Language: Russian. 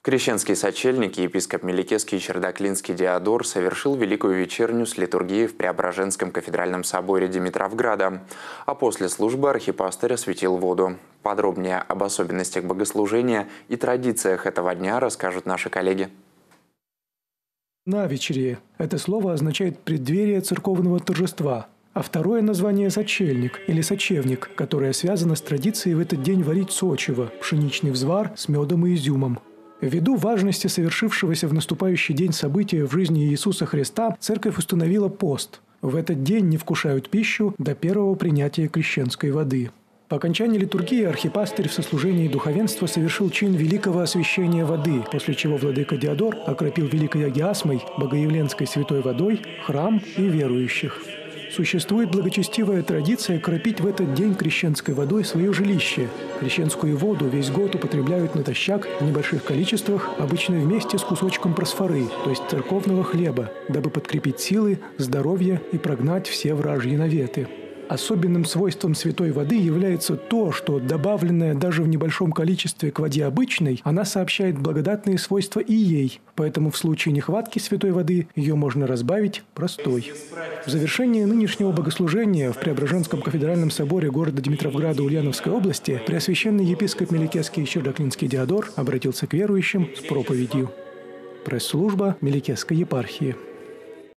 Крещенский сочельник и епископ Меликесский Чердаклинский Диодор совершил Великую вечерню с литургией в Преображенском кафедральном соборе Димитровграда, а после службы архипастырь осветил воду. Подробнее об особенностях богослужения и традициях этого дня расскажут наши коллеги. Навечерие – это слово означает преддверие церковного торжества, а второе название – сочельник или сочевник, которое связано с традицией в этот день варить сочево – пшеничный взвар с медом и изюмом. Ввиду важности совершившегося в наступающий день события в жизни Иисуса Христа, церковь установила пост. В этот день не вкушают пищу до первого принятия крещенской воды. По окончании литургии архипастырь в сослужении духовенства совершил чин великого освящения воды, после чего владыка Диодор окропил великой агиасмой, богоявленской святой водой, храм и верующих. Существует благочестивая традиция кропить в этот день крещенской водой свое жилище. Крещенскую воду весь год употребляют натощак в небольших количествах, обычно вместе с кусочком просфоры, то есть церковного хлеба, дабы подкрепить силы, здоровье и прогнать все вражьи наветы. Особенным свойством святой воды является то, что, добавленная даже в небольшом количестве к воде обычной, она сообщает благодатные свойства и ей, поэтому в случае нехватки святой воды ее можно разбавить простой. В завершении нынешнего богослужения в Преображенском кафедральном соборе города Димитровграда Ульяновской области преосвященный епископ Меликесский Чердаклинский Диодор обратился к верующим с проповедью. Пресс-служба Меликесской епархии.